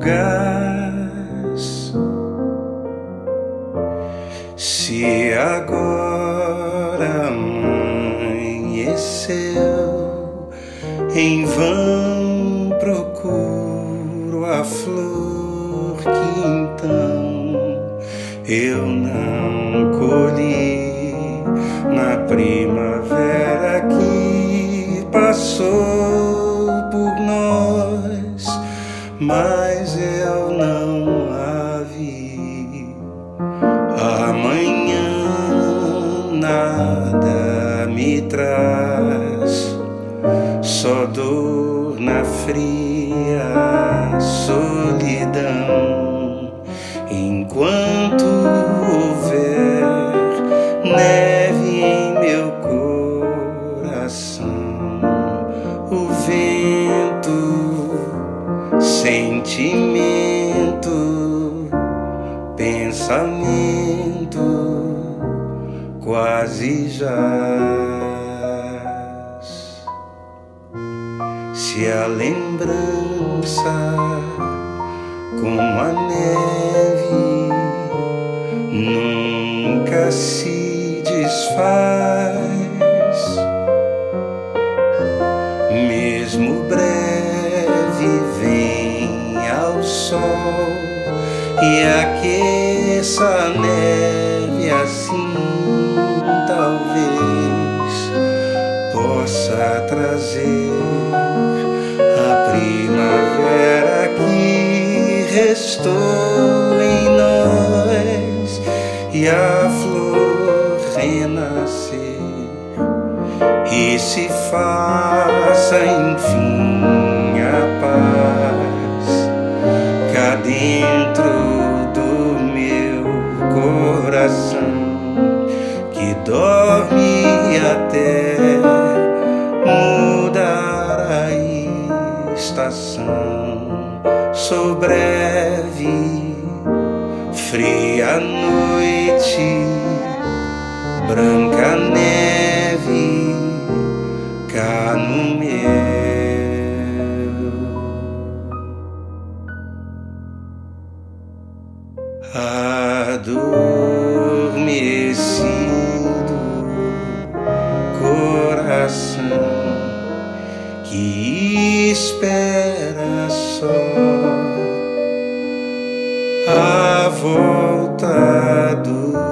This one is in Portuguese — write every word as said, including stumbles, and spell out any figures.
fugaz. Se agora amanheceu, em vão procuro a flor que então eu não colhi na primavera que passou por nós, mas eu não a vi. Amanhã nada me traz, só dor na fria solidão. Enquanto houver neve em meu coração, o vento, sentimento, pensamento quase jaz. Se a lembrança, como a neve, nunca se desfaz, mesmo breve vem ao sol e aqueça a neve, assim talvez possa trazer a primavera que restou em nós e a flor renascer e se faça enfim a paz cá dentro do meu coração, que dorme até mudar a estação. Sou breve, fria noite, branca neve cá no meu adormecido coração que espera só a volta do